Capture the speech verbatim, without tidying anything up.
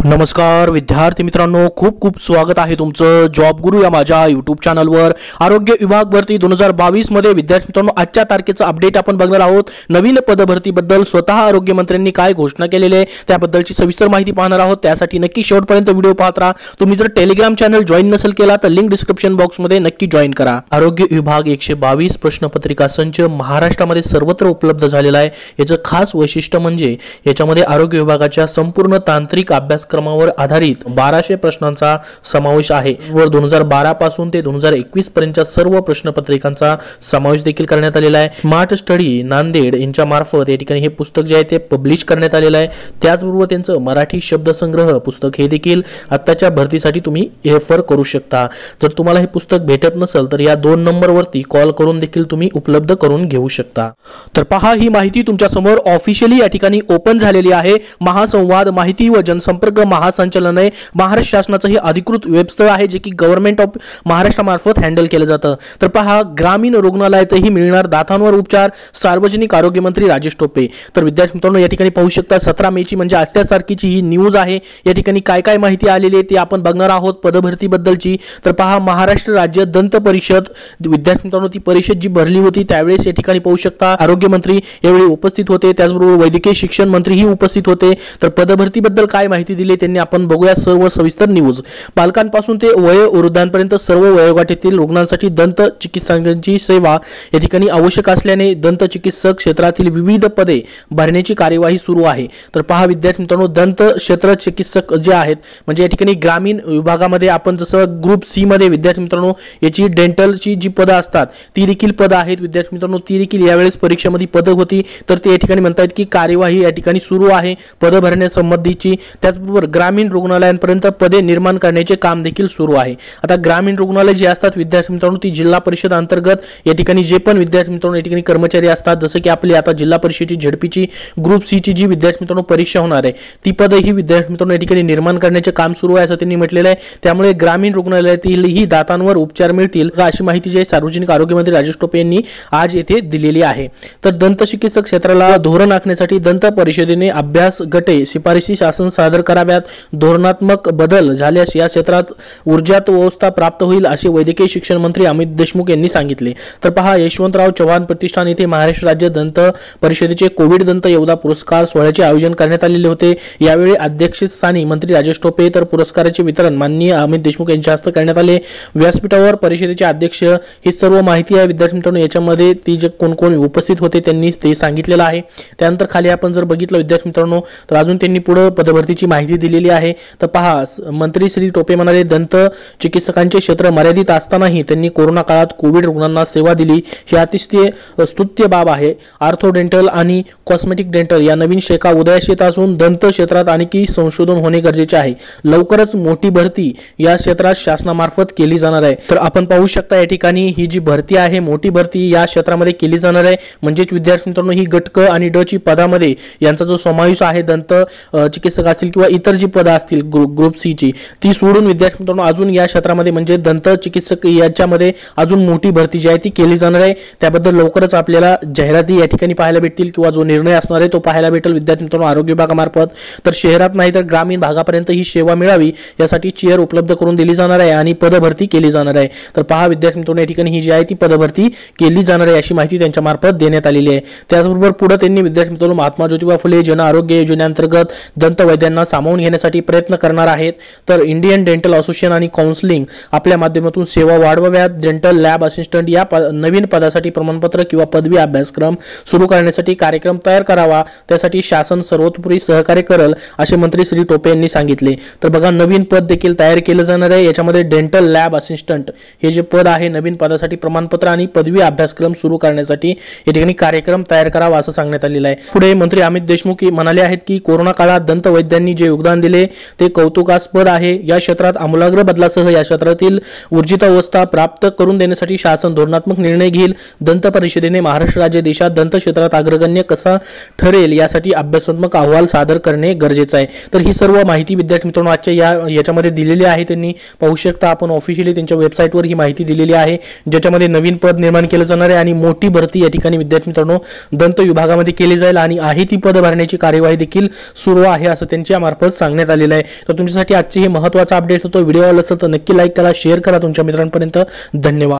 नमस्कार विद्यार्थी मित्रांनो, खूप खूप स्वागत आहे तुमचं जॉब गुरु या माझ्या यूट्यूब चॅनलवर। आरोग्य विभाग भरती दोन हजार बावीस मध्ये विद्यार्थी मित्रांनो आजच्या तारखेचं अपडेट आपण बघणार आहोत। नवीन पदभरतीबद्दल स्वतः आरोग्य मंत्र्यांनी काय घोषणा केलेली आहे त्याबद्दलची सविस्तर माहिती पाहणार आहोत। त्यासाठी नक्की शेवटपर्यंत व्हिडिओ पाहत राहा। तुम्ही जर टेलिग्राम चॅनल जॉईन नसेल केला तर लिंक डिस्क्रिप्शन बॉक्स मध्ये नक्की जॉईन करा। आरोग्य विभाग एकशे बावीस प्रश्नपत्रिका संच महाराष्ट्रामध्ये सर्वत्र उपलब्ध झालेला आहे। याचं खास वैशिष्ट्य म्हणजे याच्यामध्ये आरोग्य विभागाच्या संपूर्ण तांत्रिक अभ्यास क्रमावर आधारित बाराशे प्रश्नांचा समावेश आहे व दोन हजार बारा पासून ते दोन हजार एकवीस पर्यंतच्या सर्व प्रश्नपत्रिकांचा समावेश देखील करण्यात आलेला आहे। स्मार्ट स्टडी नांदेड यांच्या मार्फत या ठिकाणी हे पुस्तक जे आहे ते पब्लिश करण्यात आलेलं आहे। त्याचबरोबर त्यांचं मराठी शब्दसंग्रह पुस्तक हे देखील आत्ताच्या भरतीसाठी तुम्ही रेफर करू शकता। जर तुम्हाला हे पुस्तक भेटत नसेल तर या दोन नंबरवरती कॉल करून देखील तुम्ही उपलब्ध करून घेऊ शकता। तर पहा, ही माहिती तुमच्या समोर ऑफिशियली या ठिकाणी ओपन झालेली आहे। महासंवाद माहिती व जनसंपर्क महासंचालनालय महाराष्ट्र शासनाचं हे अधिकृत वेबसाईट आहे जे की गव्हर्नमेंट ऑफ महाराष्ट्र मार्फत हँडल केलं जातं। तर पहा, ग्रामीण रुग्णालयातही मिळणार दातांवर उपचार, सार्वजनिक आरोग्य मंत्री राजेश टोपे। तर विद्यार्थी मित्रांनो या ठिकाणी पाहू शकता सतरा मे ची म्हणजे आजच्या तारखेची ही न्यूज आहे। या ठिकाणी काय काय माहिती आलेली आहे ती आपण बघणार आहोत पदभरती बद्दलची। तर पहा, महाराष्ट्र राज्य दंत परिषद विद्यार्थी मित्रांनो ती परिषद जी भरली होती त्यावेळेस या ठिकाणी पाहू शकता आरोग्य मंत्री यावेळी उपस्थित होते, त्याचबरोबर वैद्यकीय शिक्षण मंत्रीही उपस्थित होते। तर पदभरती बद्दल काय माहिती दिली त्यांनी आपण बघूया सर्व सविस्तर न्यूज। बालकांपासून ते वयोवृद्धांपर्यंत सर्व वयोगटातील रुग्णांसाठी दंत चिकित्सकांची सेवा या ठिकाणी आवश्यक असल्याने दंत चिकित्सक क्षेत्रातील विविध पदे भरण्याची कार्यवाही सुरू आहे। तर पहा विद्यार्थी मित्रांनो, दंत क्षेत्र चिकित्सक जे आहेत म्हणजे या ठिकाणी ग्रामीण विभागामध्ये आपण जसं ग्रुप सी मध्ये विद्यार्थी मित्रांनो याची डेंटलची जी पदं असतात ती देखील पदं आहेत विद्यार्थी मित्रांनो, ती देखील यावेळेस परीक्षेमध्ये पदं होती। तर ते या ठिकाणी म्हणतात की कार्यवाही या ठिकाणी सुरू आहे पदं भरण्यासंबंधीची। त्याचबरोबर ग्रामीण रुग्णालयांपर्यंत पदे निर्माण करण्याचे काम देखील सुरू आहे। आता ग्रामीण रुग्णालय जे असतात विद्यार्थी मित्रांनो ती जिल्हा परिषद अंतर्गत या ठिकाणी जे पण विद्यार्थी मित्रांनो या ठिकाणी कर्मचारी असतात जसं की आपली आता जिल्हा परिषदेची झेडपीची ग्रुप सी ची जी विद्यार्थी मित्रांनो परीक्षा होणार आहे ती पदे ही विद्यार्थी मित्रांनो या ठिकाणी निर्माण करण्याचे काम सुरू आहे असं त्यांनी म्हटलेलं आहे। त्यामुळे ग्रामीण रुग्णालयातील ही दातांवर उपचार मिळतील अशी माहिती जी सार्वजनिक आरोग्य मंत्री राजेश टोपे यांनी आज येथे दिलेली आहे। तर दंत चिकित्सक क्षेत्राला धोरण आखण्यासाठी दंत परिषदेने अभ्यास गटे शिफारशी शासन सादर कराव्यात। धोरणात्मक बदल झाल्यास या क्षेत्रात ऊर्जात व्यवस्था प्राप्त होईल असे वैद्यकीय शिक्षण मंत्री अमित देशमुख यांनी सांगितले। तर पहा, यशवंतराव चव्हाण प्रतिष्ठान येथे महाराष्ट्र राज्य दंत परिषदेचे कोविड दंत योद्धा पुरस्कार सोहळ्याचे आयोजन करण्यात आलेले होते। यावेळी अध्यक्षस्थानी मंत्री राजेश टोपे तर पुरस्काराचे वितरण माननीय अमित देशमुख यांच्या हस्ते करण्यात आले। व्यासपीठावर परिषदेचे अध्यक्ष ही सर्व माहिती आहे विद्यार्थी मित्रांनो याच्यामध्ये ती जे कोण कोण उपस्थित होते त्यांनी ते सांगितलेलं आहे। त्यानंतर खाली आपण जर बघितलं विद्यार्थी मित्रांनो तर अजून त्यांनी पुढे पदभरतीची माहिती दिलेली आहे। तर पहा, मंत्री श्री टोपे म्हणाले दंत चिकित्सकांचे क्षेत्र मर्यादित असतानाही त्यांनी कोरोना काळात कोविड रुग्णांना सेवा दिली ही अतिशय स्तुत्य बाब आहे। आर्थो डेंटल आणि कॉस्मेटिक डेंटल या नवीन शाखा उदयास येत असून दंत क्षेत्रात आणखी संशोधन होणे गरजेचे आहे। लवकरच मोठी भरती या क्षेत्रात शासनामार्फत केली जाणार आहे। तर आपण पाहू शकता या ठिकाणी ही जी भरती आहे मोठी भरती या क्षेत्रामध्ये केली जाणार आहे। म्हणजेच विद्यार्थी मित्रांनो ही गटक आणि ड ची पदामध्ये यांचा जो समावेश आहे दंत चिकित्सक असतील किंवा इतर जी पदं असतील ग्रुप सी ची ती सोडून विद्यार्थी मित्रांनो अजून या क्षेत्रामध्ये म्हणजे दंत चिकित्सक याच्यामध्ये अजून मोठी भरती जी आहे ती केली जाणार आहे। त्याबद्दल लवकरच आपल्याला जाहिराती या ठिकाणी पाहायला भेटतील किंवा जो निर्णय असणार आहे तो पाहायला भेटेल विद्यार्थी मित्रांनो आरोग्य विभागामार्फत। तर शहरात नाही तर ग्रामीण भागापर्यंत ही सेवा मिळावी यासाठी चेअर उपलब्ध करून दिली जाणार आहे आणि पदभरती केली जाणार आहे। तर पहा विद्यार्थी मित्रांनो या ठिकाणी ही जी आहे ती पदभरती केली जाणार आहे अशी माहिती त्यांच्या मार्फत देण्यात आलेली आहे। त्याचबरोबर पुढे त्यांनी विद्यार्थी मित्रांनो महात्मा ज्योतिबा फुले जन आरोग्य योजनेअंतर्गत दंत वैद्यांना सामावून घेण्यासाठी प्रयत्न करणार आहेत। तर इंडियन डेंटल असोसिएशन आणि काउन्सिलिंग आपल्या माध्यमातून सेवा वाढवाव्यात। डेंटल लॅब असिस्टंट या नवीन पदासाठी प्रमाणपत्र किंवा पदवी अभ्यासक्रम सुरू करण्यासाठी कार्यक्रम तयार करावा, त्यासाठी शासन सर्वतोपरी सहकार्य करेल असे मंत्री श्री टोपे यांनी सांगितले। तर बघा, नवीन पद देखील तयार केलं जाणार आहे। याच्यामध्ये डेंटल लॅब असिस्टंट हे जे पद आहे नवीन पदासाठी प्रमाणपत्र आणि पदवी अभ्यासक्रम सुरू करण्यासाठी या ठिकाणी कार्यक्रम तयार करावा असं सांगण्यात आलेलं आहे। पुढे मंत्री अमित देशमुख म्हणाले आहेत की कोरोना काळात दंत वैद्यांनी जे योगदान दिले ते कौतुकास्पद आहे। या क्षेत्रात आमूलाग्र बदलासह या क्षेत्रातील ऊर्जित अवस्था प्राप्त करून देण्यासाठी शासन धोरणात्मक निर्णय घेईल। दंत परिषदेने महाराष्ट्र राज्य देशात दंत क्षेत्रात अग्रगण्य कसा ठरेल यासाठी अभ्यासात्मक अहवाल सादर करणे गरजेचे आहे। तर ही सर्व माहिती विद्यार्थी मित्रांनो आजच्या या याच्यामध्ये दिलेली आहे। त्यांनी पाहू शकता आपण ऑफिशियली त्यांच्या वेबसाईटवर ही माहिती दिलेली आहे ज्याच्यामध्ये नवीन पद निर्माण केले जाणार आहे आणि मोठी भरती या ठिकाणी विद्यार्थी मित्रांनो दंत विभागामध्ये केली जाईल आणि आहे ती पद भरण्याची कार्यवाही देखील सुरू आहे असं त्यांच्या मार्फत असं सांगण्यात आलेलं आहे. तर तुमच्यासाठी आजची हे महत्त्वाचा अपडेट होतो. व्हिडिओ आवडला असेल तर नक्की लाईक करा, शेअर करा तुमच्या मित्रांपर्यंत. धन्यवाद.